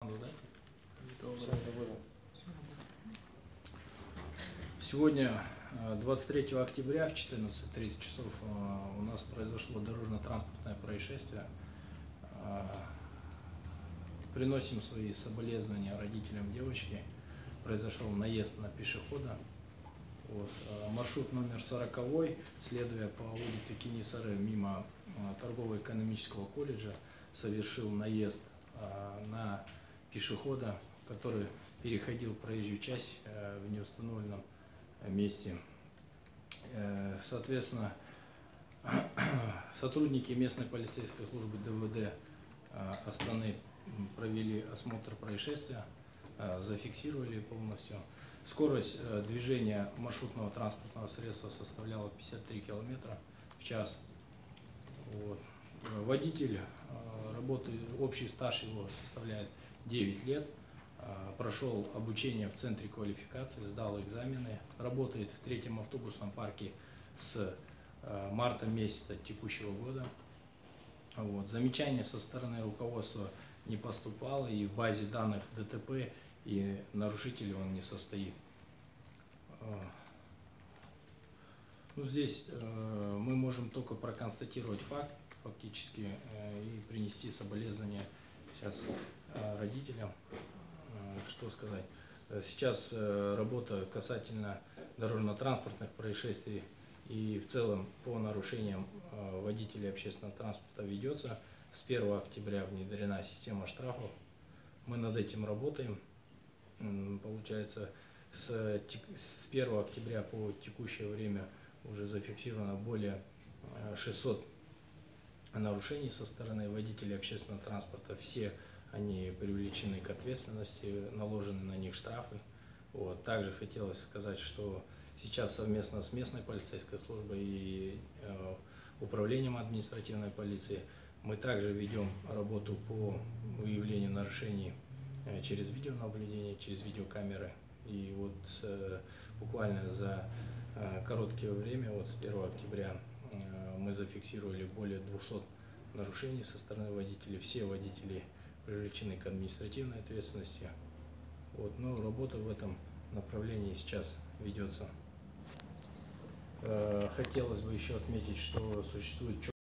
команду, да? Все, доволен. Сегодня, 23 октября в 14:30 часов, у нас произошло дорожно-транспортное происшествие. Приносим свои соболезнования родителям девочки. Произошел наезд на пешехода. Вот. Маршрут номер 40, следуя по улице Кинисары мимо торгово-экономического колледжа, совершил наезд на пешехода, который переходил проезжую часть в неустановленном месте. Соответственно, сотрудники местной полицейской службы ДВД Астаны провели осмотр происшествия, зафиксировали полностью. Скорость движения маршрутного транспортного средства составляла 53 км в час. Вот. Водитель общий стаж его составляет 9 лет. Прошел обучение в центре квалификации, сдал экзамены, работает в 3-м автобусном парке с марта месяца текущего года. Вот. Замечаний со стороны руководства не поступало, и в базе данных ДТП и нарушителей он не состоит. Ну, здесь мы можем только проконстатировать факт, фактически, и принести соболезнования сейчас родителям. Что сказать? Сейчас работа касательно дорожно-транспортных происшествий и в целом по нарушениям водителей общественного транспорта ведется. С 1 октября внедрена система штрафов. Мы над этим работаем. Получается, с 1 октября по текущее время уже зафиксировано более 600 нарушений со стороны водителей общественного транспорта. Все они привлечены к ответственности, наложены на них штрафы. Вот. Также хотелось сказать, что сейчас совместно с местной полицейской службой и управлением административной полиции мы также ведем работу по выявлению нарушений через видеонаблюдение, через видеокамеры. И вот буквально за короткое время, вот с 1 октября, мы зафиксировали более 200 нарушений со стороны водителей. Все водители привлечены к административной ответственности. Вот, но работа в этом направлении сейчас ведется. Хотелось бы еще отметить, что существует